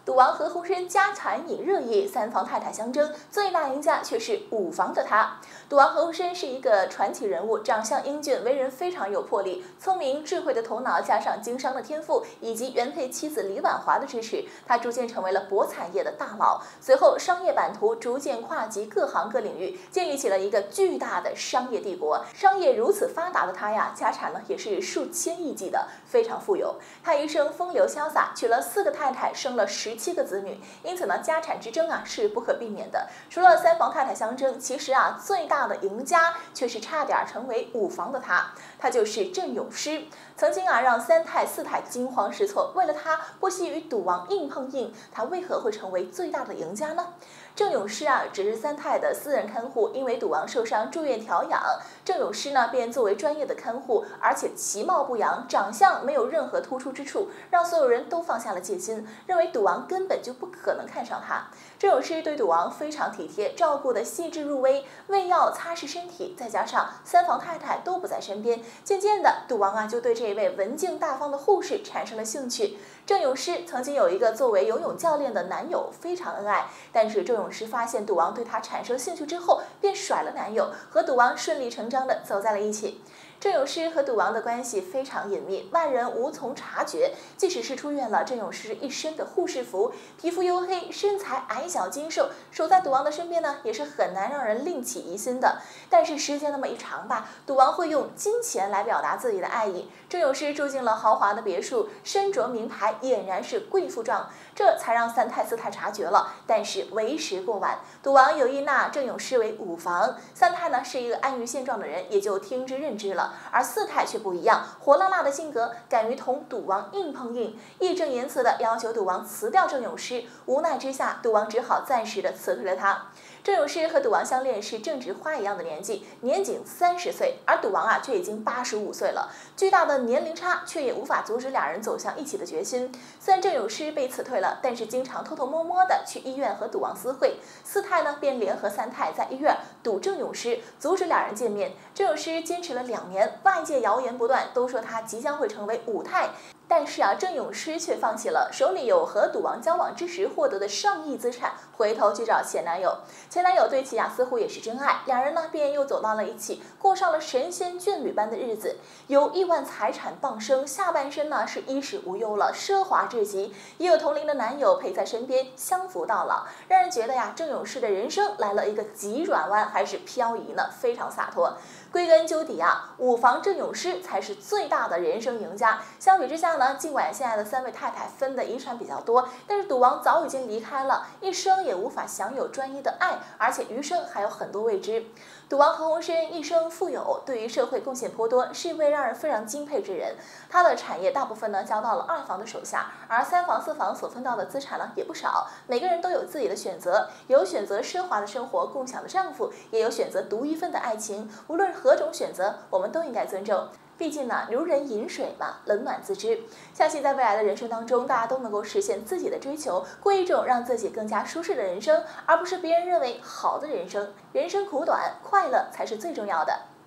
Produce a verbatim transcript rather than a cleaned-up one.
赌王何鸿燊家产引热议，三房太太相争，最大赢家却是五房的他。赌王何鸿燊是一个传奇人物，长相英俊，为人非常有魄力，聪明智慧的头脑加上经商的天赋，以及原配妻子李婉华的支持，他逐渐成为了博彩业的大佬。随后，商业版图逐渐跨及各行各领域，建立起了一个巨大的商业帝国。商业如此发达的他呀，家产呢也是数千亿计的，非常富有。他一生风流潇洒，娶了四个太太，生了十七个子女，因此呢，家产之争啊是不可避免的。除了三房太太相争，其实啊，最大的赢家却是差点成为五房的他，他就是郑永诗。曾经啊，让三太四太惊慌失措，为了他不惜与赌王硬碰硬，他为何会成为最大的赢家呢？郑永诗啊，只是三太的私人看护，因为赌王受伤住院调养，郑永诗呢便作为专业的看护，而且其貌不扬，长相没有任何突出之处，让所有人都放下了戒心，认为赌王根本就不可能看上他。郑永诗对赌王非常体贴，照顾得细致入微，喂药、擦拭身体，再加上三房太太都不在身边，渐渐的，赌王啊就对这位文静大方的护士产生了兴趣。郑永诗曾经有一个作为游泳教练的男友，非常恩爱，但是郑永诗发现赌王对他产生兴趣之后，便甩了男友，和赌王顺理成章的走在了一起。郑永诗和赌王的关系非常隐秘，外人无从察觉。即使是出院了，郑永诗一身的护士服，皮肤黝黑，身材矮小精瘦，守在赌王的身边呢，也是很难让人另起疑心的。但是时间那么一长吧，赌王会用金钱来表达自己的爱意。郑永诗住进了豪华的别墅，身着名牌，俨然是贵妇状，这才让三太四太察觉了。但是为时过晚，赌王有意纳郑永诗为五房，三太呢是一个安于现状的人，也就听之任之了。而四太却不一样，火辣辣的性格，敢于同赌王硬碰硬，义正言辞地要求赌王辞掉郑永诗。无奈之下，赌王只好暂时地辞退了他。郑永诗和赌王相恋是正值花一样的年纪，年仅三十岁，而赌王啊却已经八十五岁了。巨大的年龄差却也无法阻止俩人走向一起的决心。虽然郑永诗被辞退了，但是经常偷偷摸摸的去医院和赌王私会。四太呢便联合三太在医院堵郑永诗，阻止俩人见面。郑永诗坚持了两年，外界谣言不断，都说他即将会成为五太。但是啊，郑永诗却放弃了手里有和赌王交往之时获得的上亿资产，回头去找前男友。前男友对其啊似乎也是真爱，两人呢便又走到了一起，过上了神仙眷侣般的日子。有亿万财产傍身，下半身呢是衣食无忧了，奢华至极。也有同龄的男友陪在身边，相扶到老，让人觉得呀，郑永诗的人生来了一个急转弯，还是漂移呢，非常洒脱。归根究底啊，五房郑永诗才是最大的人生赢家。相比之下呢，尽管现在的三位太太分的遗产比较多，但是赌王早已经离开了，一生也无法享有专一的爱，而且余生还有很多未知。赌王何鸿燊一生富有，对于社会贡献颇多，是一位让人非常敬佩之人。他的产业大部分呢交到了二房的手下，而三房四房所分到的资产呢也不少。每个人都有自己的选择，有选择奢华的生活共享的丈夫，也有选择独一份的爱情。无论何种选择，我们都应该尊重。毕竟呢，如人饮水嘛，冷暖自知。相信在未来的人生当中，大家都能够实现自己的追求，过一种让自己更加舒适的人生，而不是别人认为好的人生。人生苦短，快乐才是最重要的。